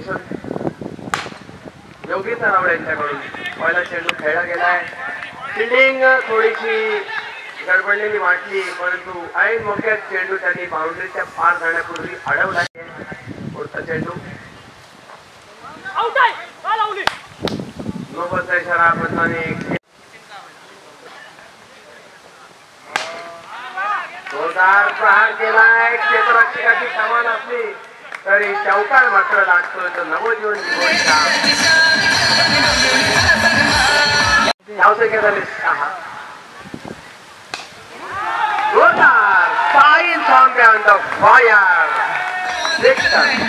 योगी तरावडे यांच्याकडून पहिला चेंडू खेळला गेलाय. फिल्डिंग थोडीशी गडबडलेली वाटली, परंतु ऐन मोक्यात चेंडू त्यांनी बाउंड्रीच्या पार जाण्यापूर्वी अडवला. पुढचा चेंडू नोबलचा इशारा बदलाने जोरदार प्रहार केलाय. क्षेत्ररक्षकाची कमान असली तरी चौकार मात्र लागतोय. तर नवजीवन धावसंख्या झाली 6. जोरदार साईल champion the fire 6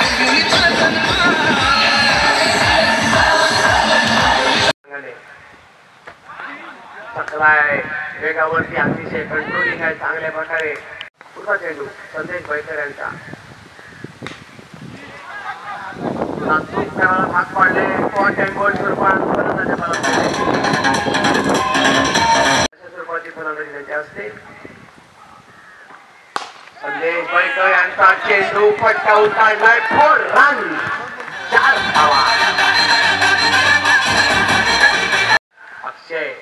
सकलाय वेगावरती अतिशय कंट्रोलिंग आहे चांगल्या प्रकारे. पुढचा चेंडू संदेश बैकर यांचा भाग पाडले. पॉइंट अँड गोल स्वरूपात स्वरूपाची फलंदाजी त्यांच्या असते. संदेश बैकर यांचा चेंडू फटकावून काढलाय. 4 रन 4 धावा. Akshay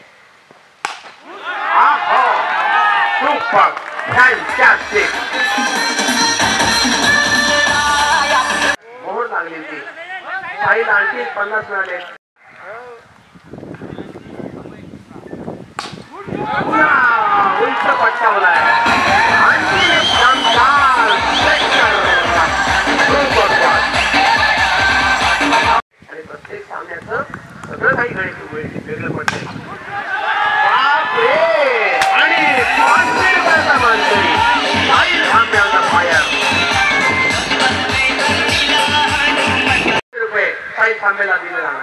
super fantastic. मोहर लागली ती. साईल आणखी 50 मिळाले. उंच पटकावलाय. आणखी एक शानदार आणि प्रत्येक सामन्याचं सगळं काही गणित वेगळं पडतंय. आणि थांबेला दिले जाणार.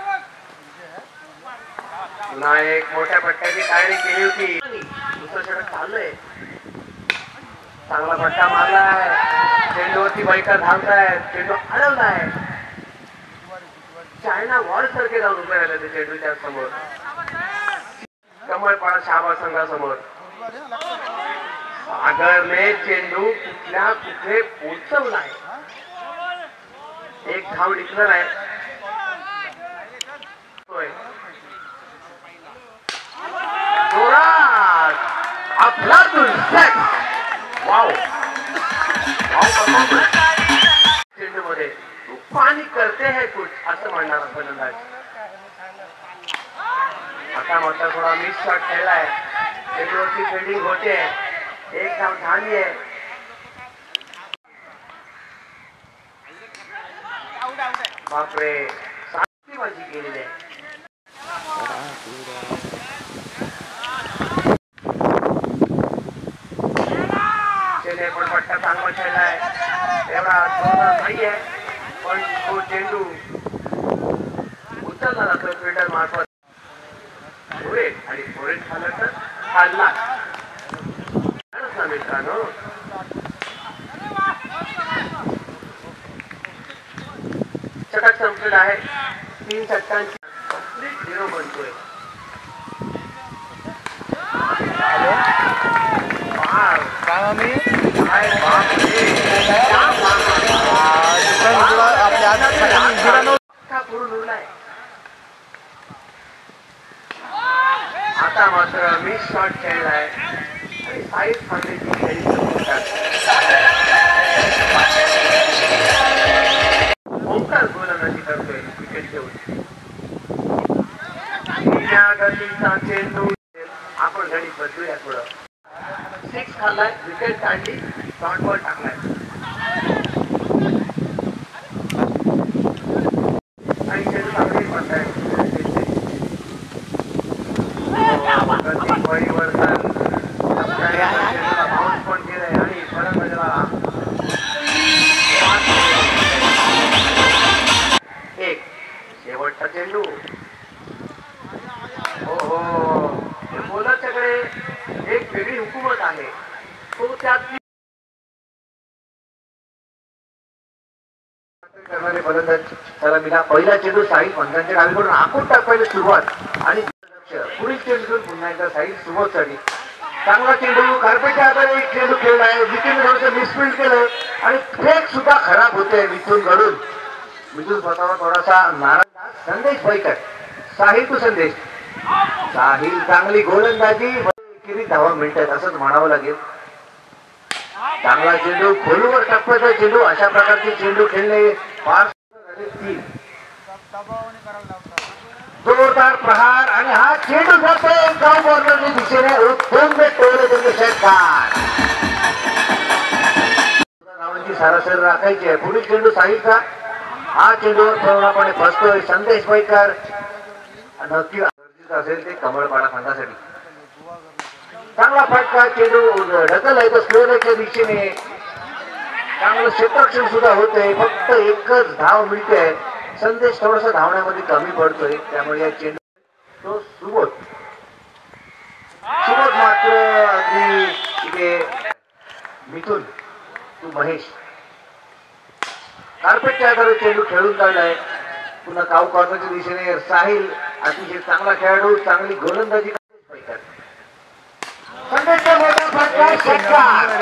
पुन्हा एक मोठ्या पट्ट्याची तयारी केली होती. दुसरं षटक चाललंय. चांगला पट्टा मारलाय. चेंडूवरती बैकर धावताय. चेंडू अडवलाय. चायना वॉल सारखे जाऊन उभे राहिले ते चेंडूच्या समोर. कमळपाडा शाहबाद संघासमोर सागरने चेंडू कुठल्या कुठे पोचवलाय. एक धाव डिक्लेअर आहे. जोरात अफलातून सेट. वाव चेंडू मध्ये तू पाणी करते है कुछ असं म्हणणारा फलंदाज. आता मात्र थोडा मिस शॉट खेळलाय. चेंडूवरती फिल्डिंग होते. एक धाव झाली आहे. बापरे सातवी बाजी केलेली आहे. चेन्नई पण पट्टा चांगला खेळलाय. एवढा जोरदार नाही आहे, पण तो चेंडू उचलला जातो फिल्डर मार्फत. आणि फोरेट खाल्ला तर खाल्ला मित्रांनो. षटक संपलेला आहे. 3 षटकांची कंप्लीट 0 बनतोय. आता मात्र मिस शॉट खेळलाय आणि साईड फांदीची खेळी ओंकार गोलंदाजी करतोय विकेट घेऊन. गतीचा चेंडू आपण गणित बदलूया थोडं. 6 खाल्लाय. विकेट काढली. डॉट बॉल टाकलाय. आणि चेंडू चांगली पडताय. परिवर्तन बाउन्स पण केलंय आणि फलंदाजाला एक शेवटचा चेंडू. हो बोलरच्याकडे एक वेगळी हुकूमत आहे. तो त्यात करणारे फलंदाज त्याला मिला. पहिला चेंडू साईड पंचांच्या डावीकडून आखून टाकायला सुरुवात आणि पुढील चेंडू पुन्हा एकदा साईड सुमोसाठी चांगला चेंडू. कार्पेटच्या आधारे एक चेंडू खेळलाय. विकेट थोडंसं मिसफिल्ड केलं आणि फेक सुद्धा खराब होते मिथून घडून. मिथुन स्वतःवर थोडासा नाराज. संदेश पैकर, साहिल टू संदेश. साहिल चांगली गोलंदाजी, किती धावा मिळतात असंच म्हणावं लागेल. चांगला चेंडू, खोलवर टप्प्याचा चेंडू, अशा प्रकारचे चेंडू खेळणे फार जोरदार प्रहार आणि हा चेंडू जातोय गाव कॉर्नरच्या दिशेने. उत्तम टोले षटकार. धावांची सरासरी राखायची आहे. पुढील चेंडू साहिलचा, हा चेंडूवर पूर्णपणे फसतोय. संदेश पैकर नक्की गरजेचं असेल ते कमळपाडा संघासाठी. चांगला फटका, चेंडू ढकल आहे तर स्लोरच्या दिशेने. चांगलं क्षेत्ररक्षण सुद्धा होतंय. फक्त एकच धाव मिळते. संदेश थोडासा धावण्यामध्ये कमी पडतोय, त्यामुळे या चेंडू तो सुबोध मात्र अगदी इथे मिथुन तू महेश कार्पेटच्या आधारे चेंडू खेळून काढलाय. पुन्हा काऊ कॉर्नरच्या दिशेने साहिल अतिशय चांगला खेळाडू, चांगली गोलंदाजी. संदेशचा मोठा फटका, षटकार.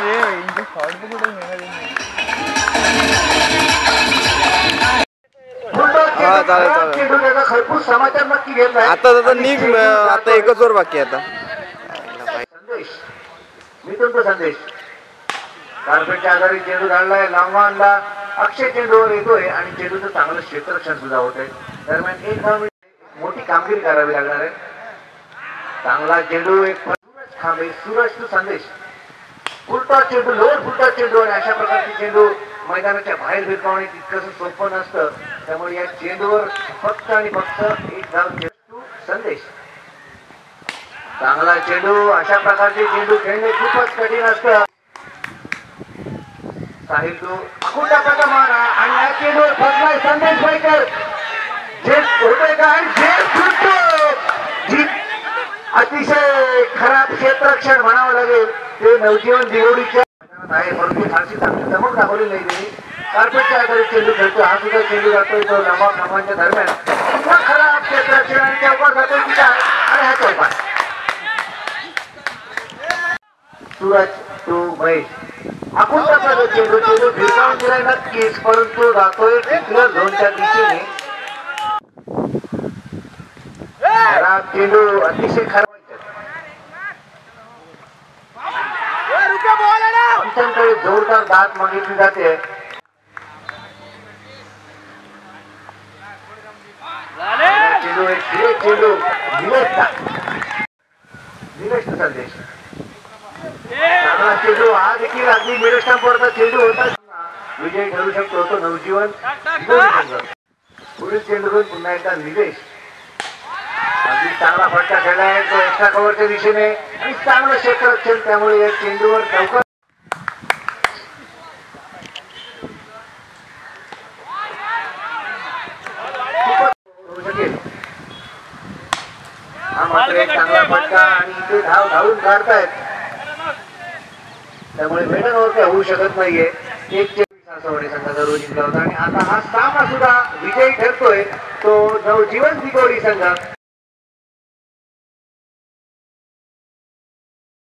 खरपूस समाचार नक्की घेत आहे. आता एकच वर बाकी आता. संदेश, मिथुन तो संदेश कार्पेटच्या आधारे चेंडू धाडलाय. लांबला अक्षय चेंडूवर येतोय आणि चेंडूचं चांगलं क्षेत्ररक्षण सुद्धा होत आहे. दरम्यान एक धाव मोठी कामगिरी करावी लागणार आहे. चांगला चेंडू, एक थांबे. सूरज टू संदेश, फुलटॉस चेंडू, लोअर फुलटॉस चेंडू आणि अशा प्रकारचे चेंडू मैदानाच्या बाहेर भिरकावणे तितकंसं सोपं नसतं. त्यामुळे या चेंडूवर फक्त आणि फक्त एक धाव. चेंडू संदेश, चांगला चेंडू. अशा प्रकारचे चेंडू खेळणे खूपच कठीण असतं. साहिल टू आखून टाकायचा मारा आणि या चेंडूवर फसलाय संदेश पैकर. झेल होतोय का? झेल सुटतो. अतिशय खराब क्षेत्ररक्षण म्हणावं लागेल. ते नवजीवन दिगोडीच्या आहे, परंतु फारशी चांगली चमक दाखवली नाही त्यांनी. कार्पेटच्या आधारे चेंडू खेळतो. हा सुद्धा चेंडू जातोय तो लांबा कामांच्या दरम्यान. खराब क्षेत्ररक्षण आणि चौकार जातोय तिथे आणि हा चौकार. सूरज टू महेश, आखून टाकायचा चेंडू. चेंडू भिरकावून दिलाय नक्कीच, परंतु जातोय टिकलर झोनच्या दिशेने. खराब चेंडू, अतिशय खराब. पंचांकडे जोरदार दात मागितली जाते. चेंडू एक चेंडू निलेश संदेश, चांगला चेंडू. हा देखील अगदी मिड स्टंपवरचा चेंडू होता. विजय ठरू शकतो तो नवजीवन संघ. पुढील चेंडूतून पुन्हा एकदा निलेश, अगदी चांगला फटका खेळलाय तो एक्स्ट्रा कव्हरच्या दिशेने आणि चांगलं क्षेत्ररक्षण. त्यामुळे या चेंडूवर चौकार. हा मात्र एक चांगला फटका आणि इथे धाव धावून काढतायत. त्यामुळे मेडन ओव्हर काय होऊ शकत नाहीये. एक संघाचा रोज जिंकला होता आणि आता हा सामना सुद्धा विजयी ठरतोय तो नवजीवन दिगोडी संघ.